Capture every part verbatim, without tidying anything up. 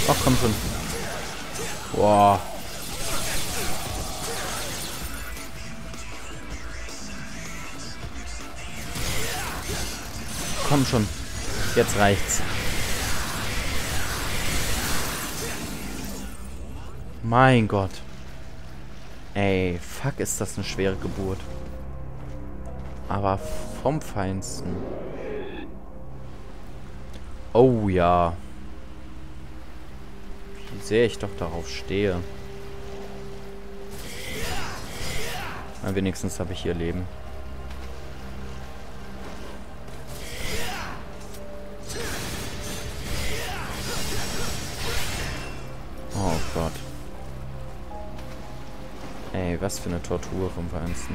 Ach, komm schon. Boah. Komm schon. Jetzt reicht's. Mein Gott. Ey, fuck, ist das eine schwere Geburt. Aber vom Feinsten. Oh ja. Wie sehr ich doch darauf stehe. Na, wenigstens habe ich hier Leben. Oh Gott. Ey, was für eine Tortur vom Feinsten.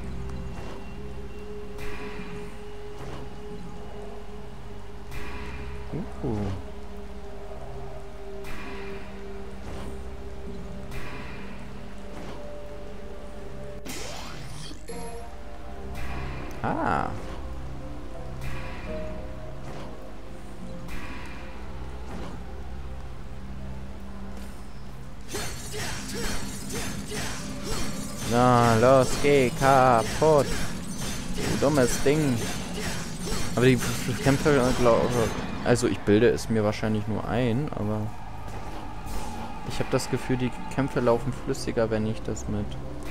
Uh. Ah. Na, los, geh kaputt. Du dummes Ding. Aber die Kämpfe, glaube also ich bilde es mir wahrscheinlich nur ein, aber ich habe das Gefühl, die Kämpfe laufen flüssiger, wenn ich das mit...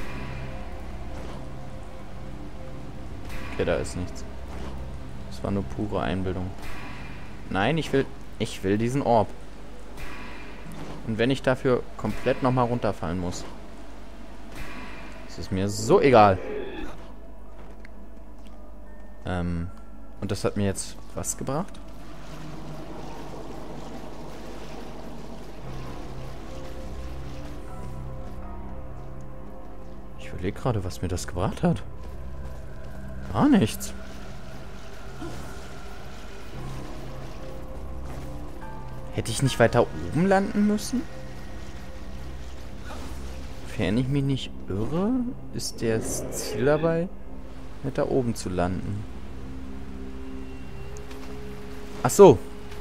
Okay, da ist nichts. Das war nur pure Einbildung. Nein, ich will... Ich will diesen Orb. Und wenn ich dafür komplett nochmal runterfallen muss. Das ist mir so egal. Ähm... Und das hat mir jetzt was gebracht? Ich überlege gerade, was mir das gebracht hat. Gar nichts. Hätte ich nicht weiter oben landen müssen? Wenn ich mich nicht irre, ist das Ziel dabei, nicht da oben zu landen. Ach so.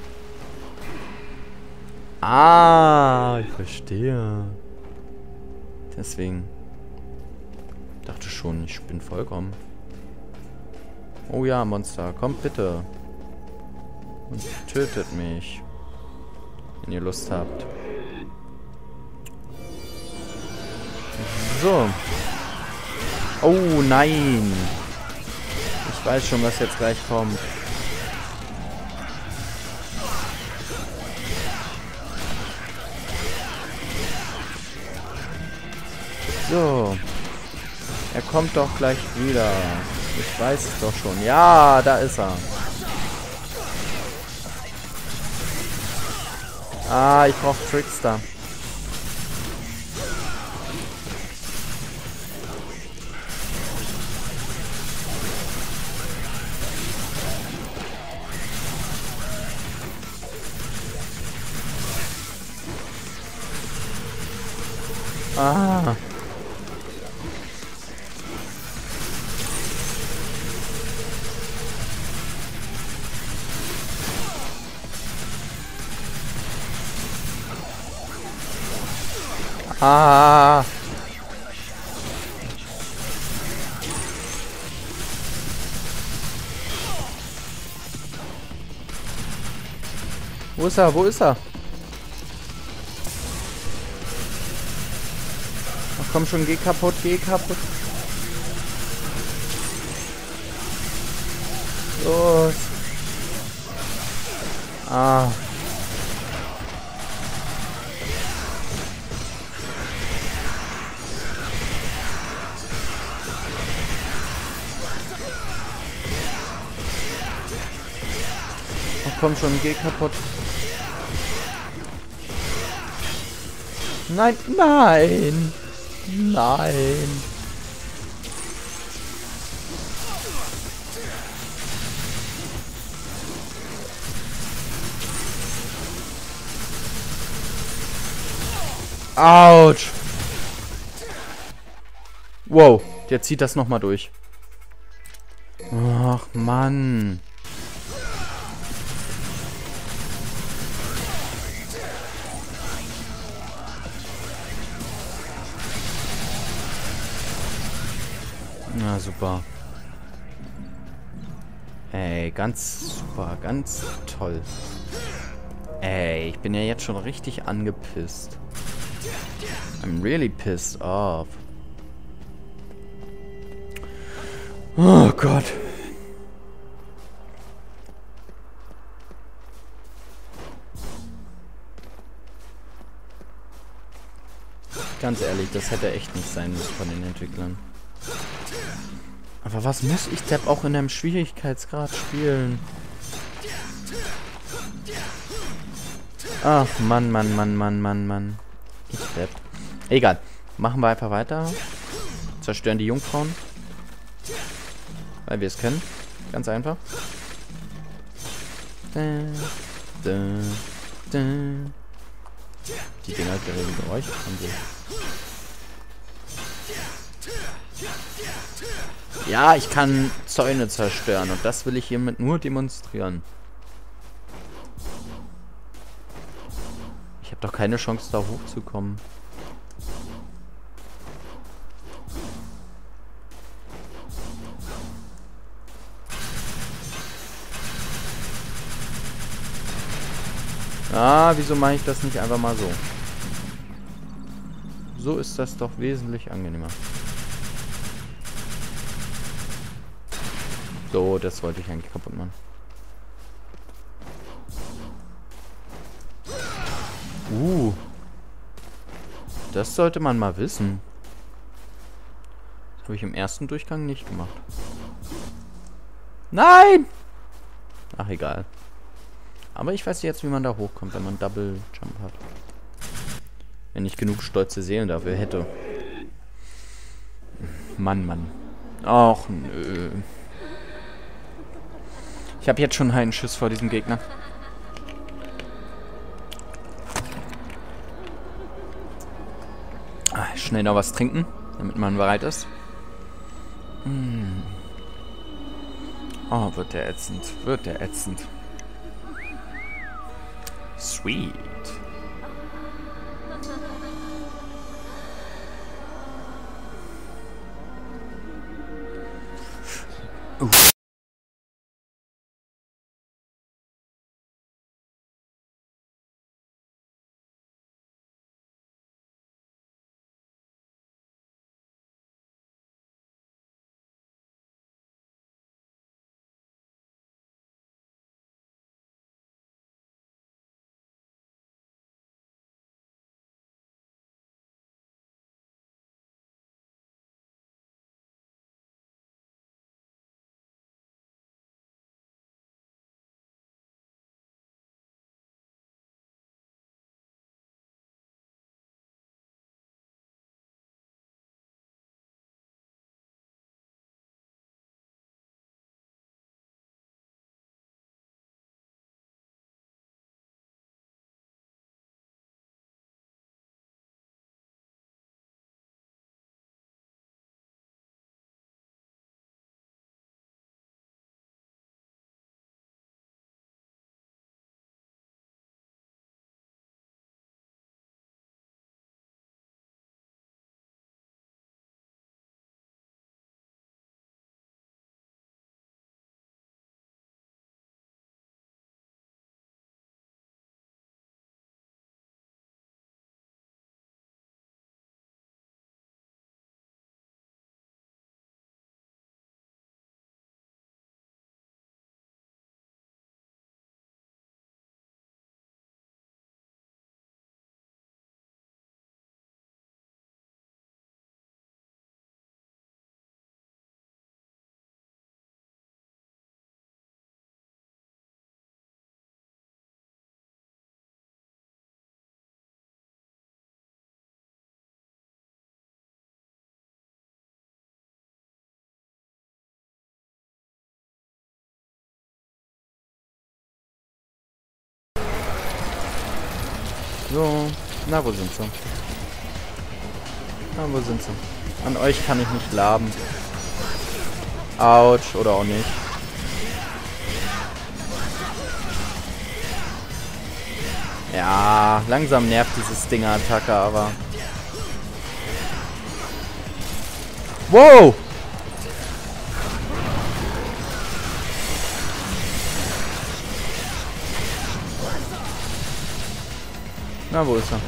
Ah, ich verstehe. Deswegen. Ich dachte schon, ich bin vollkommen. Oh ja, Monster, kommt bitte. Und tötet mich. Wenn ihr Lust habt. So. Oh nein. Ich weiß schon, was jetzt gleich kommt. So. Er kommt doch gleich wieder. Ich weiß es doch schon. Ja, da ist er. Ah, ich brauche Trickster. Ah. Ah. Wo ist er? Wo ist er? Ach komm schon, geh kaputt, geh kaputt. Los. Ah. Komm schon, geh kaputt. Nein, nein. Nein. Autsch. Wow, der zieht das nochmal durch. Ach, Mann. Na, super. Ey, ganz super, ganz toll. Ey, ich bin ja jetzt schon richtig angepisst. I'm really pissed off. Oh Gott. Ganz ehrlich, das hätte echt nicht sein müssen von den Entwicklern. Aber was muss ich Depp auch in einem Schwierigkeitsgrad spielen? Ach, Mann, Mann, Mann, Mann, Mann, Mann. Ich Depp. Egal. Machen wir einfach weiter. Zerstören die Jungfrauen. Weil wir es können. Ganz einfach. Da, da, da. Die Dinger gereden Geräusch haben sie. Ja, ich kann Zäune zerstören und das will ich hiermit nur demonstrieren. Ich habe doch keine Chance, da hochzukommen. Ah, wieso mache ich das nicht einfach mal so? So ist das doch wesentlich angenehmer. So, das wollte ich eigentlich kaputt machen. Uh. Das sollte man mal wissen. Das habe ich im ersten Durchgang nicht gemacht. Nein! Ach, egal. Aber ich weiß jetzt, wie man da hochkommt, wenn man Double Jump hat. Wenn ich genug stolze Seelen dafür hätte. Mann, Mann. Ach, nö. Ich habe jetzt schon einen Schiss vor diesem Gegner. Ah, schnell noch was trinken, damit man bereit ist. Hm. Oh, wird der ätzend. Wird der ätzend. Sweet. Uh. So, na, wo sind sie? Na, wo sind sie? An euch kann ich nicht laben. Autsch, oder auch nicht. Ja, langsam nervt dieses Stinger-Attacke, aber... Wow! Na, wo ist er?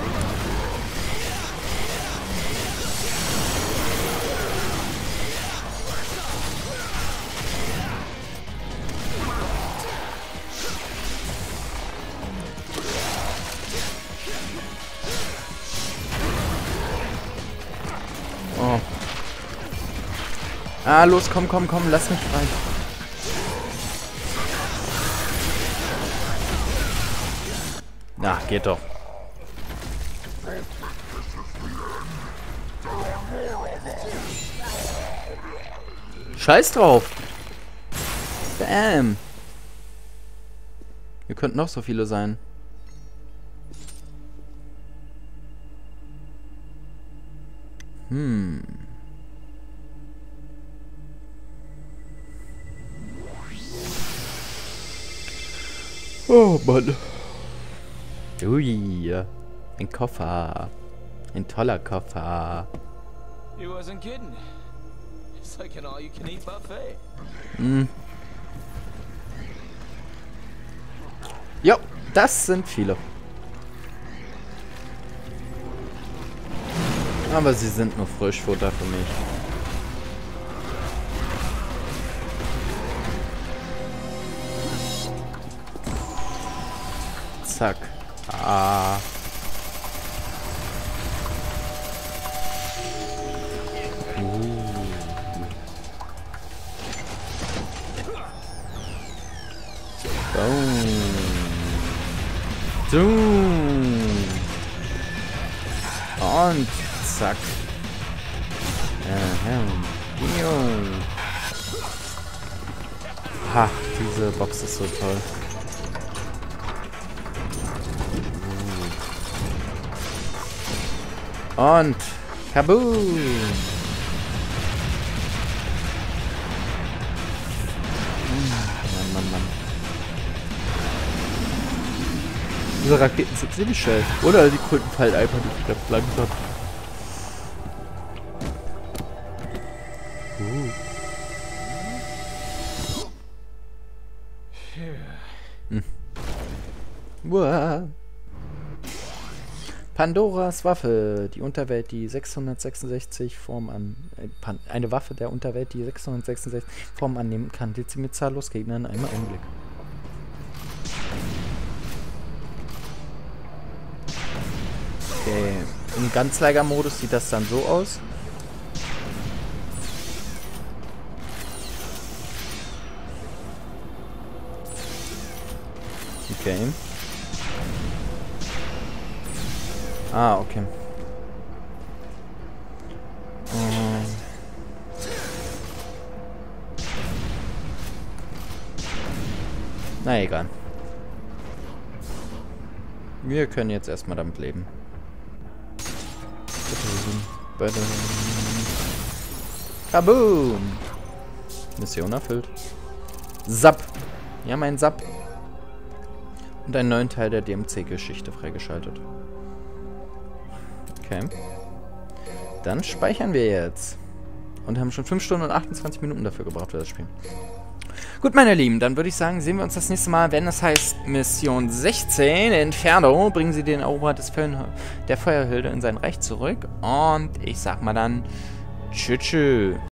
Oh. Ah, los, komm, komm, komm, lass mich frei. Na, geht doch. Scheiß drauf. Bam. Ihr könnt noch so viele sein. Hm. Oh Mann. Ui, ein Koffer. Ein toller Koffer. He wasn't kidding. It's like an all-you-can-eat buffet. Hm. Jo, das sind viele. Aber sie sind nur Frischfutter für mich. Zack. Ah. Uh. Boom. Zoom. Und zack. Aha. Ha, diese Box ist so toll. Und kaboom! Mann, Mann, Mann. Diese Raketen sind ziemlich schnell. Oder die Kunden fallen einfach nicht ganz langsam. Uh. Hm. Uah. Pandoras Waffe. Die Unterwelt, die sechshundertsechsundsechzig Formen an... Äh, eine Waffe der Unterwelt, die sechshundertsechsundsechzig Formen annehmen kann. Dezimiert zahllos Gegner in einem Augenblick. Okay. Im Ganzleiger-Modus sieht das dann so aus. Okay. Ah, okay. Ähm. Na egal. Wir können jetzt erstmal damit leben. Kaboom! Mission erfüllt. Zap! Wir haben einen Zap. Und einen neuen Teil der D M C-Geschichte freigeschaltet. Okay. Dann speichern wir jetzt. Und haben schon fünf Stunden und achtundzwanzig Minuten dafür gebraucht für das Spiel. Gut, meine Lieben, dann würde ich sagen, sehen wir uns das nächste Mal, wenn das heißt Mission sechzehn, Inferno. Bringen Sie den Eroberer des Feuer der Feuerhilde in sein Reich zurück. Und ich sag mal dann, tschüss, tschüss.